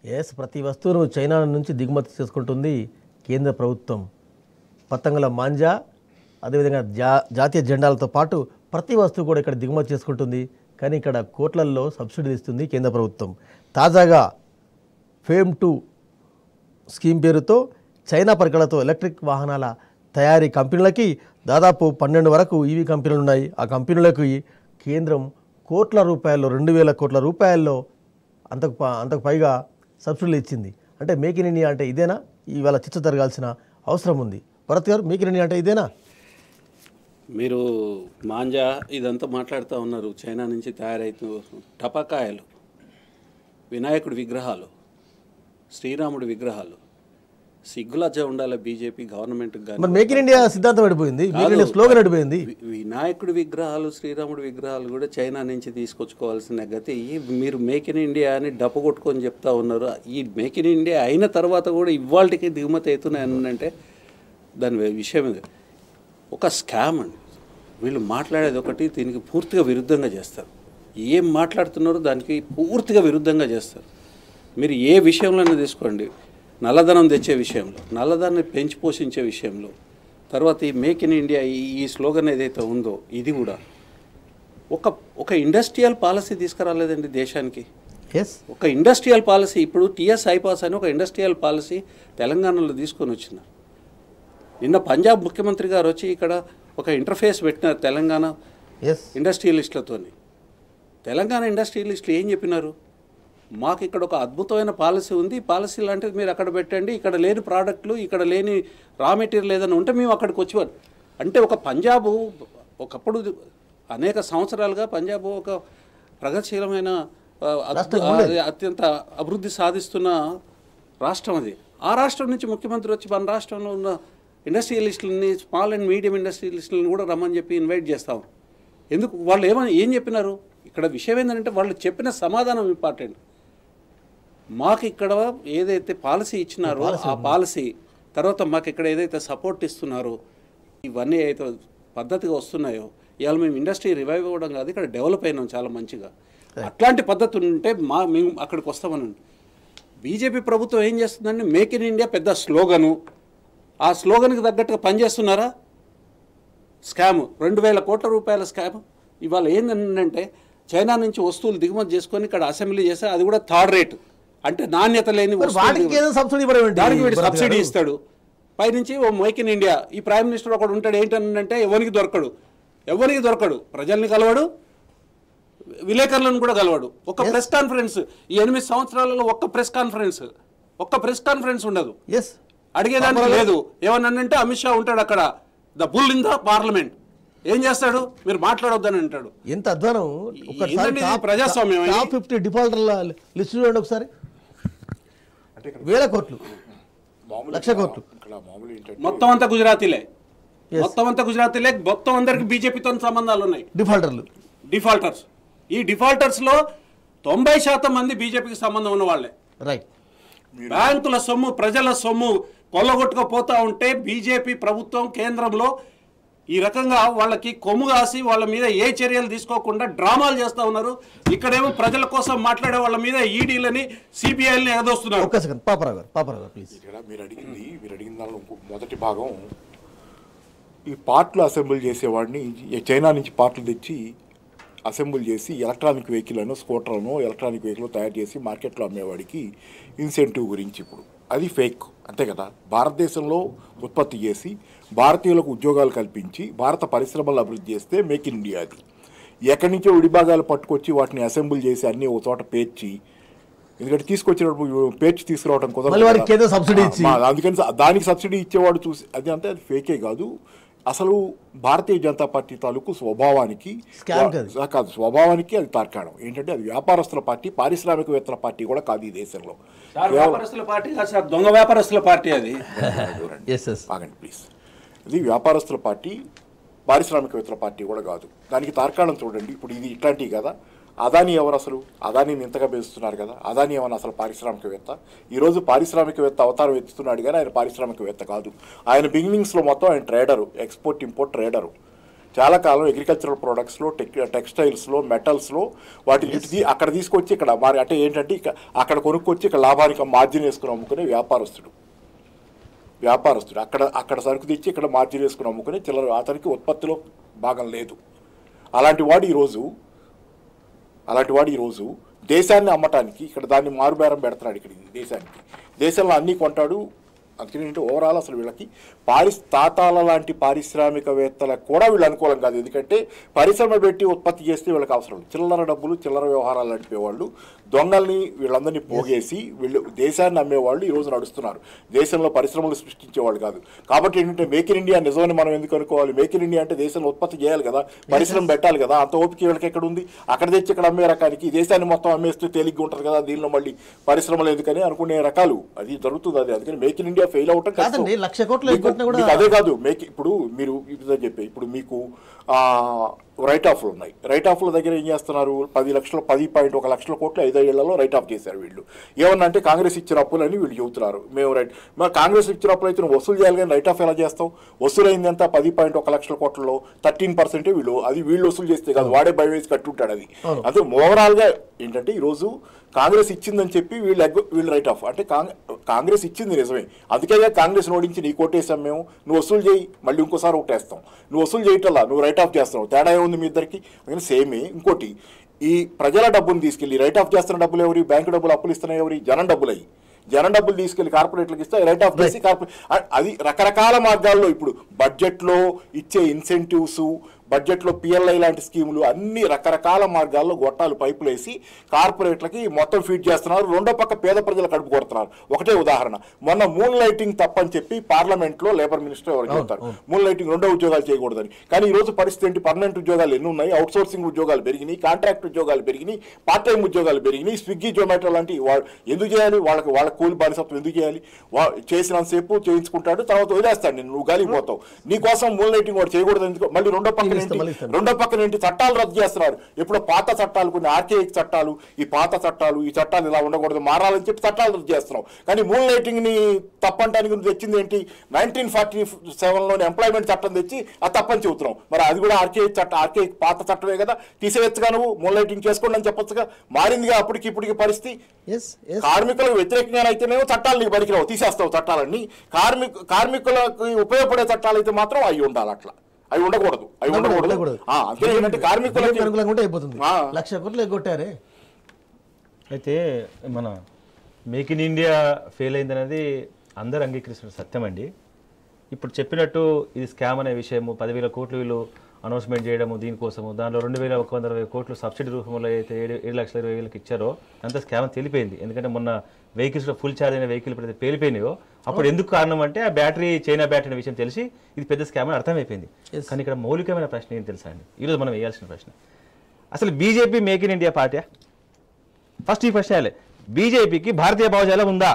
ప్రతి వస్తువును చైనా నుంచి దిగుమతి చేసుకుంటుంది కేంద్ర ప్రభుత్వం. పతంగుల మాంజా, అదేవిధంగా జాతీయ జెండాలతో పాటు ప్రతి వస్తువు కూడా ఇక్కడ దిగుమతి చేసుకుంటుంది. కానీ ఇక్కడ కోట్లల్లో సబ్సిడీ ఇస్తుంది కేంద్ర ప్రభుత్వం. తాజాగా ఫేమ్ 2 స్కీమ్ పేరుతో చైనా పరికరాలతో ఎలక్ట్రిక్ వాహనాల తయారీ కంపెనీలకి దాదాపు 12 వరకు ఈవీ కంపెనీలు ఉన్నాయి. ఆ కంపెనీలకు కేంద్రం కోట్ల రూపాయల్లో 2000 కోట్ల రూపాయల్లో అంతకు పైగా సబ్సిడీలు ఇచ్చింది. అంటే మేక్ ఇన్ ఇండియా అంటే ఇదేనా? ఇవాళ చర్చ జరగాల్సిన అవసరం ఉంది. భరత్ గారు, మేక్ ఇన్ ఇండియా అంటే ఇదేనా? మీరు మాంజా ఇదంతా మాట్లాడుతూ ఉన్నారు. చైనా నుంచి తయారైతున్న టపాకాయలు, వినాయకుడి విగ్రహాలు, శ్రీరాముడి విగ్రహాలు, సిగ్గులజ్జ ఉండాలి BJP government. Make in India సిద్ధాంతం అడిపోయింది, స్లోగన్ అడిపోయింది. వినాయకుడి విగ్రహాలు, శ్రీరాముడి విగ్రహాలు కూడా చైనా నుంచి తీసుకొచ్చుకోవాల్సిన గతి. మీరు మేక్ ఇన్ ఇండియా అని డప్పు కొట్టుకొని చెప్తా ఉన్నారు. ఈ మేక్ ఇన్ ఇండియా అయిన తర్వాత కూడా ఇవాళకి దిగుమతి అవుతున్నాయి అంటే దాని విషయం ఒక స్కామ్ అండి. వీళ్ళు మాట్లాడేది ఒకటి, దీనికి పూర్తిగా విరుద్ధంగా చేస్తారు. ఏం మాట్లాడుతున్నారో దానికి పూర్తిగా విరుద్ధంగా చేస్తారు. మీరు ఏ విషయంలోనే తీసుకోండి, నల్లధనం తెచ్చే విషయంలో, నల్లధనాన్ని పెంచి పోషించే విషయంలో, తర్వాత ఈ మేక్ ఇన్ ఇండియా ఈ స్లోగన్ ఏదైతే ఉందో ఇది కూడా ఒక ఇండస్ట్రియల్ పాలసీ తీసుకురాలేదండి దేశానికి. ఒక ఇండస్ట్రియల్ పాలసీ, ఇప్పుడు టీఎస్ ఐపాస్ అని ఒక ఇండస్ట్రియల్ పాలసీ తెలంగాణలో తీసుకొని వచ్చినారు. నిన్న పంజాబ్ ముఖ్యమంత్రి గారు వచ్చి ఇక్కడ ఒక ఇంటర్ఫేస్ పెట్టినారు తెలంగాణ ఇండస్ట్రియలిస్టులతో. తెలంగాణ ఇండస్ట్రియలిస్టులు ఏం చెప్పినారు? మాకు ఇక్కడ ఒక అద్భుతమైన పాలసీ ఉంది, పాలసీ లాంటిది మీరు అక్కడ పెట్టండి, ఇక్కడ లేని ప్రోడక్ట్లు, ఇక్కడ లేని రా మెటీరియల్ ఏదైనా ఉంటే మేము అక్కడికి వచ్చేవారు. అంటే ఒక పంజాబు ఒకప్పుడు అనేక సంవత్సరాలుగా పంజాబ్ ఒక ప్రగతిశీలమైన అత్యంత అభివృద్ధి సాధిస్తున్న రాష్ట్రం అది. ఆ రాష్ట్రం నుంచి ముఖ్యమంత్రి వచ్చి మన రాష్ట్రంలో ఉన్న ఇండస్ట్రియలిస్టులని, స్మాల్ అండ్ మీడియం ఇండస్ట్రియలిస్టులను కూడా రమ్మని చెప్పి ఇన్వైట్ చేస్తాం. ఎందుకు? వాళ్ళు ఏం చెప్పినారు? ఇక్కడ విషయం ఏంటంటే వాళ్ళు చెప్పిన సమాధానం ఇంపార్టెంట్. మాకు ఇక్కడ ఏదైతే పాలసీ ఇచ్చినారో ఆ పాలసీ తర్వాత మాకు ఇక్కడ ఏదైతే సపోర్ట్ ఇస్తున్నారో ఇవన్నీ అయితే పద్ధతిగా వస్తున్నాయో, ఇవాళ మేము ఇండస్ట్రీ రివైవ్ అవ్వడం కాదు, ఇక్కడ డెవలప్ అయినాం చాలా మంచిగా. అట్లాంటి పద్ధతి ఉంటే మేము అక్కడికి వస్తామని. బీజేపీ ప్రభుత్వం ఏం చేస్తుందంటే మేక్ ఇన్ ఇండియా పెద్ద స్లోగను, ఆ స్లోగన్కి తగ్గట్టుగా పనిచేస్తున్నారా? స్కామ్, 2000 కోట్ల రూపాయల స్కామ్. ఇవాళ ఏంటంటే చైనా నుంచి వస్తువులు దిగుమతి చేసుకొని ఇక్కడ అసెంబ్లీ చేస్తే అది కూడా థర్డ్ రేట్, అంటే నాణ్యత లేని దానికి వీడు సబ్సిడీ ఇస్తాడు పైనుంచి. ఓ మేక్ ఇన్ ఇండియా, ఈ ప్రైమ్ మినిస్టర్ ఒకడు ఉంటాడు, ఏంటంటే ఎవరికి దొరకడు, ప్రజల్ని కలవడు, విలేకరులను కూడా కలవడు. ఒక ప్రెస్ కాన్ఫరెన్స్ ఈ 8 సంవత్సరాలలో ఒక్క ప్రెస్ కాన్ఫరెన్స్ ఉండదు, అడిగేదానికి లేదు. ఏమన్నానంటే అమిత్ షా ఉంటాడు అక్కడ, the bull in the parliament. ఏం చేస్తాడు? మీరు మాట్లాడొద్దని అంటాడు. ఎంత అధ్వానం! ప్రజాస్వామ్యం. 50 డిఫాల్టర్ల లిస్ట్ చూడండి ఒకసారి. 1000 కోట్లు, 1,00,000 కోట్లు. మొత్తం అంతా గుజరాతీలే, మొత్తం అందరికి బీజేపీతో సంబంధాలు ఉన్నాయి. డిఫాల్టర్స్. ఈ డిఫాల్టర్స్లో 90% మంది బీజేపీకి సంబంధం ఉన్న వాళ్ళే. రైట్. బ్యాంకుల సొమ్ము, ప్రజల సొమ్ము కొల్లగొట్టుకుపోతా ఉంటే బీజేపీ ప్రభుత్వం కేంద్రంలో ఈ రకంగా వాళ్ళకి కొమ్ము కాసి వాళ్ళ మీద ఏ చర్యలు తీసుకోకుండా డ్రామాలు చేస్తూ ఉన్నారు. ఇక్కడేమో ప్రజల కోసం మాట్లాడే వాళ్ళ మీద ఈడీలని, సిబిఐలని ఎగదోస్తున్నారు. మీరు అడిగిన దానిలో మొదటి భాగం, ఈ పార్ట్లు అసెంబుల్ చేసేవాడిని చైనా నుంచి పార్ట్లు తెచ్చి అసెంబుల్ చేసి ఎలక్ట్రానిక్ వెహికల్ను, స్కూటర్లను, ఎలక్ట్రానిక్ వెహికల్ తయారు చేసి మార్కెట్లో అమ్మేవాడికి ఇన్సెంటివ్ గురించి ఇప్పుడు అది ఫేక్, అంతే కదా. భారతదేశంలో ఉత్పత్తి చేసి భారతీయులకు ఉద్యోగాలు కల్పించి భారత పరిశ్రమలు అభివృద్ధి చేస్తే మేక్ ఇన్ ఇండియా. అది ఎక్కడి నుంచో విడిభాగాలు పట్టుకొచ్చి వాటిని అసెంబుల్ చేసి అన్నీ ఒక చోట పేర్చి, ఎందుకంటే తీసుకొచ్చినప్పుడు పేర్చి తీసుకురావడం కుదరదు, అందుకని దానికి సబ్సిడీ ఇచ్చేవాడు చూసి అది అంతే, అది ఫేకే కాదు. అసలు భారతీయ జనతా పార్టీ తాలూకు స్వభావానికి అది తార్కాణం. ఏంటంటే అది వ్యాపారస్తుల పార్టీ, పారిశ్రామికవేత్తల పార్టీ కూడా కాదు ఈ దేశంలో. దొంగ వ్యాపారస్తుల పార్టీ అది. ఆగండి ప్లీజ్. ఇది వ్యాపారస్తుల పార్టీ, పారిశ్రామికవేత్తల పార్టీ కూడా కాదు. దానికి తార్కాణం చూడండి. ఇప్పుడు ఇది ఇట్లాంటివి కదా. అదానీ ఎవరు? అసలు అదానీని ఇంతగా పెంచుతున్నారు కదా. అదానీ ఏమన్నా అసలు పారిశ్రామికవేత్త? ఈరోజు పారిశ్రామికవేత్త అవతారం ఎత్తుతున్నాడు కానీ ఆయన పారిశ్రామికవేత్త కాదు. ఆయన బిగినింగ్స్లో మొత్తం ఆయన ట్రేడరు, ఎక్స్పోర్ట్ ఇంపోర్ట్ ట్రేడరు. చాలా కాలం అగ్రికల్చరల్ ప్రొడక్ట్స్లో టెక్స్టైల్స్లో మెటల్స్లో వాటి అక్కడ తీసుకొచ్చి ఇక్కడ మరి అంటే ఏంటంటే అక్కడ కొనుక్కొచ్చి ఇక్కడ లాభానికి మార్జిన్ వేసుకుని అమ్ముకునే వ్యాపారస్తుడు అక్కడ సరుకు తెచ్చి ఇక్కడ మార్జిన్ వేసుకుని అమ్ముకునే చిల్లర అతనికి ఉత్పత్తిలో భాగం లేదు. అలాంటి వాడు ఈరోజు దేశాన్ని అమ్మటానికి ఇక్కడ దాన్ని మారుబేరం పెడుతున్నాడు. ఇక్కడ దేశంలో అన్నీ కొంటాడు. అందుకని ఓవరాల్ అసలు వీళ్ళకి తాతాల లాంటి పారిశ్రామికవేత్తలకు కూడా వీళ్ళు అనుకూలం కాదు. ఎందుకంటే పరిశ్రమ పెట్టి ఉత్పత్తి చేస్తే వీళ్ళకి అవసరం. చిల్లర డబ్బులు చిల్లర వ్యవహారాలు నడిపేవాళ్ళు, దొంగల్ని వీళ్ళందరినీ పోగేసి వీళ్ళు దేశాన్ని అమ్మేవాళ్ళు ఈరోజు నడుస్తున్నారు. దేశంలో పరిశ్రమలు సృష్టించేవాళ్ళు కాదు. కాబట్టి ఏంటంటే మేక్ ఇన్ ఇండియా నిజమని మనం ఎందుకు అనుకోవాలి? మేక్ ఇన్ ఇండియా అంటే దేశంలో ఉత్పత్తి చేయాలి కదా, పరిశ్రమ పెట్టాలి కదా. అంత ఓపిక వీళ్ళకి ఎక్కడ ఉంది? అక్కడ తెచ్చి ఇక్కడ అమ్మే రకానికి దేశాన్ని మొత్తం అమ్మేస్తే తేలిగ్గా ఉంటుంది కదా, దీనిలో మళ్ళీ పరిశ్రమలు ఎందుకని అనుకునే రకాలు అది జరుగుతుంది. అందుకని మేక్ ఇన్ ఇండియా ఫెయిల్ అవటం కాదండి. 1,00,000 కోట్లు అదే కాదు. ఇప్పుడు మీరు ఇప్పుడు మీకు రైట్ ఆఫ్లు ఉన్నాయి. రైట్ ఆఫ్ల దగ్గర ఏం చేస్తున్నారు? 10.1 లక్షల కోట్లు 5 ఏళ్లలో రైట్ ఆఫ్ చేశారు వీళ్ళు. ఏమన్నా అంటే కాంగ్రెస్ ఇచ్చిన అప్పులని వీళ్ళు చెబుతున్నారు. మేము మరి కాంగ్రెస్ ఇచ్చిన అప్పులు అయితే నువ్వు వసూలు చేయాలి కానీ రైట్ ఆఫ్ ఎలా చేస్తావు? వసూలైంది ఎంత? 10.1 లక్షల కోట్లలో 13% వీళ్ళు వసూలు చేస్తే కాదు, వాడే భయం వేసి కట్టుంటాడు. అది అదే ఓవరాల్గా ఏంటంటే ఈరోజు కాంగ్రెస్ ఇచ్చిందని చెప్పి వీళ్ళు రైట్ ఆఫ్ అంటే కాంగ్రెస్ ఇచ్చింది నిజమే, అందుకే కాంగ్రెస్ ఓడించి నీ కోటేసాం మేము, నువ్వు వసూలు చేయి, మళ్ళీ ఇంకోసారి ఒకటేస్తాం. నువ్వు వసూలు చేయటల్లా, నువ్వు రైట్ ఆఫ్ చేస్తావు. తేడా ఏముంది మీ ఇద్దరికి? అందుకని సేమే. ఇంకోటి, ఈ ప్రజల డబ్బును తీసుకెళ్ళి రైట్ ఆఫ్ చేస్తున్న డబ్బులు ఎవరి? బ్యాంకు డబ్బులు అప్పులు ఇస్తున్నాయి ఎవరి? జనం డబ్బులు అయ్యి. జనం డబ్బులు తీసుకెళ్లి కార్పొరేట్లకు ఇస్తే రైట్ ఆఫ్ చేసి అది రకరకాల మార్గాల్లో ఇప్పుడు బడ్జెట్లో ఇచ్చే ఇన్సెంటివ్స్, బడ్జెట్లో పిఎల్ఐ లాంటి స్కీములు అన్ని రకరకాల మార్గాల్లో గొట్టాలు పైపులు వేసి కార్పొరేట్లకి మొత్తం ఫీడ్ చేస్తున్నారు. రెండో పక్క పేద ప్రజలు కడుపు కొడుతున్నారు. ఒకటే ఉదాహరణ, మొన్న మూన్ లైటింగ్ తప్పని చెప్పి పార్లమెంట్లో లేబర్ మినిస్టర్ ఎవరు చెప్తారు మూన్ లైటింగ్ 2 ఉద్యోగాలు చేయకూడదని. కానీ ఈ రోజు పరిస్థితి ఏంటి? పర్మనెంట్ ఉద్యోగాలు ఎన్ని ఉన్నాయి? అవుట్ సోర్సింగ్ ఉద్యోగాలు పెరిగినాయి, కాంట్రాక్ట్ ఉద్యోగాలు పెరిగినాయి, పార్ట్ టైం ఉద్యోగాలు పెరిగినాయి. స్విగ్గీ జొమాటో లాంటి ఎందుకు చేయాలి? వాళ్ళ కూలి బానిసత్వం ఎందుకు చేయాలి? చేసినంతసేపు చేయించుకుంటాడు, తర్వాత వదిలేస్తాడు, నువ్వు గాలిపోతావు. నీ కోసం మూన్ లైటింగ్ వాడు చేయకూడదు ఎందుకు? మళ్ళీ రెండో పక్కన ఏంటి? చట్టాలు రద్దు చేస్తున్నారు. ఎప్పుడో పాత చట్టాలు, కొన్ని ఆర్కేయిక్ చట్టాలు, ఈ చట్టాలు ఇలా ఉండకూడదు, మారాలని చెప్పి చట్టాలు రద్దు చేస్తున్నావు. కానీ మూన్ లైటింగ్ ని తప్పంటానికి నువ్వు తెచ్చింది ఏంటి? 1947లోని ఎంప్లాయ్మెంట్ చట్టం తెచ్చి అది తప్పని చెబుతున్నావు. మరి అది కూడా ఆర్కేయిక్ పాత చట్టమే కదా, తీసేయచ్చుగా, నువ్వు మూన్ లైటింగ్ చేసుకోండి అని చెప్పొచ్చుగా. మారిందిగా ఇప్పటికి పరిస్థితి. కార్మికులకు వ్యతిరేకంగా అయితేనేమో చట్టాలు నీకు పనికిరావు, తీసేస్తావు చట్టాలన్నీ. కార్మికులకు ఉపయోగపడే చట్టాలు అయితే మాత్రం అవి ఉండాలి, అట్లా అవి ఉండకూడదు. అంతే ఏంటంటే కార్మికులకు అనుకూలంగా అయిపోతుంది. 1,00,000 కోట్లు ఎగ్గొట్టారే. అయితే మన మేక్ ఇన్ ఇండియా ఫెయిల్ అయిందనేది అందరూ అంగీకరిస్తున్న సత్యం అండి. ఇప్పుడు చెప్పినట్టు ఇది స్కామ్ అనే విషయము, 10,000 కోట్లు వీళ్ళు అనౌన్స్మెంట్ చేయడము దీనికోసము, దానిలో 2,120 కోట్లు సబ్సిడీ రూపంలో అయితే 7,20,000 ఇచ్చారో అంత స్కామ్ తేలిపోయింది. ఎందుకంటే మొన్న వెహికల్స్లో ఫుల్ ఛార్జ్ అయిన వెహికల్ ఎప్పుడైతే పేలిపోయినాయో అప్పుడు ఎందుకు కారణం అంటే ఆ బ్యాటరీ, చైనా బ్యాటరీ అనే విషయం తెలిసి ఇది పెద్ద స్కామ్ అని అర్థమైపోయింది. కానీ ఇక్కడ మౌలికమైన ప్రశ్న ఏం తెలుసా అండి? ఈరోజు మనం వేయాల్సిన ప్రశ్న, అసలు BJP make in India party? First ఈ ప్రశ్న వేయాలి. బీజేపీకి భారతీయ భావజాలం ఉందా?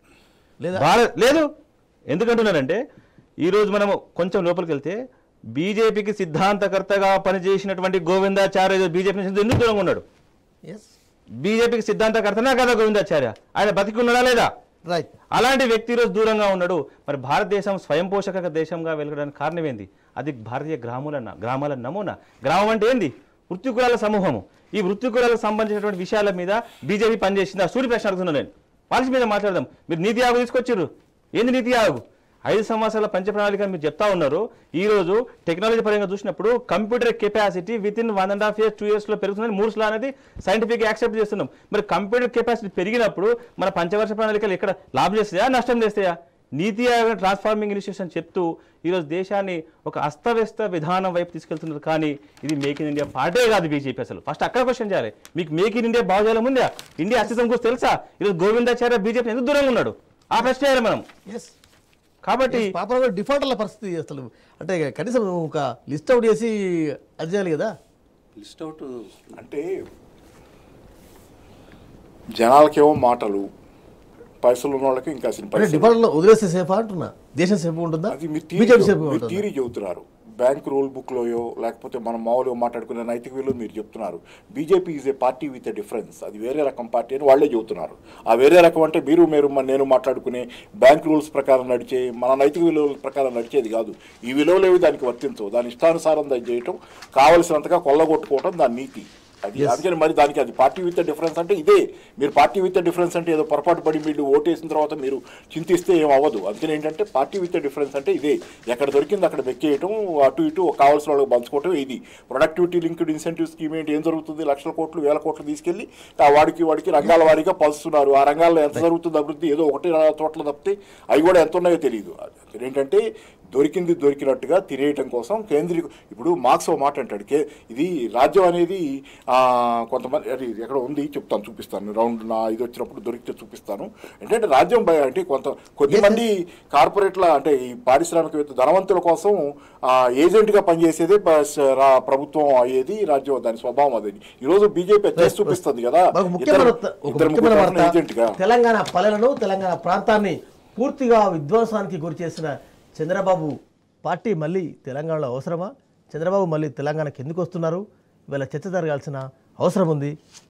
లేదు. ఎందుకంటున్నానంటే ఈరోజు మనము కొంచెం లోపలికి వెళ్తే బీజేపీకి సిద్ధాంతకర్తగా పనిచేసినటువంటి గోవిందాచార్య బీజేపీ నుంచి ఎందుకు దూరంగా ఉన్నాడు? బీజేపీకి సిద్ధాంతకర్తనా కదా గోవిందాచార్య? ఆయన బతికి ఉన్నాడా లేదా? రైట్. అలాంటి వ్యక్తి ఈరోజు దూరంగా ఉన్నాడు. మరి భారతదేశం స్వయం పోషక దేశంగా వెలగడానికి కారణం ఏంది? అది భారతీయ గ్రామాల నమూనా. గ్రామం అంటే ఏంది? వృత్తికులాల సమూహము. ఈ వృత్తికులాలకు సంబంధించినటువంటి విషయాల మీద బీజేపీ పనిచేసిందా? సూర్య ప్రశ్న అడుగుతున్నాను నేను. పాలసీ మీద మాట్లాడదాం. మీరు నీతి ఆయోగ్ తీసుకొచ్చారు. ఏంది నీతి ఆయోగ్? 5 సంవత్సరాల పంచ ప్రణాళిక మీరు చెప్తా ఉన్నారు. ఈ రోజు టెక్నాలజీ పరంగా చూసినప్పుడు computer capacity within 1.5 years 2 years పెరుగుతుందని మూర్స్ లా అనేది సైంటిఫిక్ యాక్సెప్ట్ చేస్తున్నాం. మరి కంప్యూటర్ కెపాసిటీ పెరిగినప్పుడు మన పంచవర్ష ప్రణాళికలు ఎక్కడ లాభం చేస్తాయా, నష్టం చేస్తాయా? నీతి ఆయోగ్ ట్రాన్స్ఫార్మింగ్ ఇనిషియేషన్ చెప్తూ ఈరోజు దేశాన్ని ఒక అస్తవ్యస్త విధానం వైపు తీసుకెళ్తున్నారు. కానీ ఇది మేక్ ఇన్ ఇండియా పార్టీ కాదు బీజేపీ. అసలు ఫస్ట్ అక్కడ క్వశ్చన్ చేయాలి. మీకు మేక్ ఇన్ ఇండియా భావజాలం ఉందా? ఇండియా అస్తిత్వం గురించి తెలుసా? ఈరోజు గోవిందాచార్య బీజేపీ ఎందుకు దూరంగా ఉన్నాడు? ఆ ప్రశ్న చేయాలి మనం. కాబట్టి పాప డిఫాల్టర్ల పరిస్థితి అసలు అంటే కనీసం ఒక లిస్ట్ అవుట్ చేసి అది చేయాలి కదా. లిస్ట్ అవుట్ అంటే జనాలకేమో మాటలు, పైసలు ఉన్న వాళ్ళకి ఇంకా డిఫాల్ట్లో వదిలేస్తే సేఫా అంటున్నా. దేశం సేఫ్ ఉంటుందా? అది మీరు థీరీ చెబుతున్నారు. బ్యాంక్ రూల్ బుక్లోయో లేకపోతే మనం మామూలుగా మాట్లాడుకునే నైతిక విలువలు మీరు చెప్తున్నారు. BJP is a party with a difference. అది వేరే రకం పార్టీ అని వాళ్ళే చెబుతున్నారు. ఆ వేరే రకం అంటే మీరు నేను మాట్లాడుకునే బ్యాంక్ రూల్స్ ప్రకారం నడిచే మన నైతిక విలువల ప్రకారం నడిచేది కాదు. ఈ విలువలు ఏవి దానికి వర్తించవు. దాని ఇష్టానుసారం దాన్ని చేయటం, కావలసినంతగా కొల్లగొట్టుకోవటం దాని నీతి. అది అందుకని మరి దానికి అది పార్టీ విత్ డిఫరెన్స్ అంటే ఇదే. మీరు పార్టీ విత్ డిఫరెన్స్ అంటే ఏదో పొరపాటు పడి మీరు ఓటేసిన తర్వాత మీరు చింతిస్తే ఏం అవ్వదు. అందుకని ఏంటంటే పార్టీ విత్ డిఫరెన్స్ అంటే ఇదే. ఎక్కడ దొరికింది అక్కడ వెక్కేయటం, అటు ఇటు కావాల్సిన వాళ్ళకి పంచుకోవటం. ఇది ప్రొడక్టివిటీ లింక్డ్ ఇన్సెంటివ్ స్కీమ్ ఏంటి, ఏం జరుగుతుంది? లక్షల కోట్లు, వేల కోట్లు తీసుకెళ్ళి వాడికి రంగాల వారీగా పంచుతున్నారు. ఆ రంగాల్లో ఎంత జరుగుతుంది అభివృద్ధి? ఏదో 1-2 చోట్ల తప్పితే అవి కూడా ఎంత ఉన్నాయో తెలియదు. ఏంటంటే దొరికింది దొరికినట్టుగా తినేయటం కోసం ఇప్పుడు మార్క్స్ ఓ మాట అంటాడు, ఇది రాజ్యం అనేది కొంతమంది అది ఎక్కడ ఉంది చెప్తాను, చూపిస్తాను. రౌండ్ నా ఇది వచ్చినప్పుడు దొరికితే చూపిస్తాను. ఏంటంటే రాజ్యం అంటే కొద్దిమంది కార్పొరేట్ల అంటే ఈ పారిశ్రామికవేత్త ధనవంతుల కోసం ఏజెంట్గా పనిచేసేదే ప్రభుత్వం అయ్యేది రాజ్యం. దాని స్వభావం అదే. ఈరోజు బీజేపీ చేసి చూపిస్తుంది కదా ఏజెంట్గా. తెలంగాణ పల్లెలను, తెలంగాణ ప్రాంతాన్ని పూర్తిగా విధ్వంసానికి గురి చేసిన చంద్రబాబు పార్టీ మళ్ళీ తెలంగాణలో అవసరమా? చంద్రబాబు మళ్ళీ తెలంగాణకి ఎందుకు వస్తున్నారు? ఇవాళ చర్చ జరగాల్సిన అవసరం ఉంది.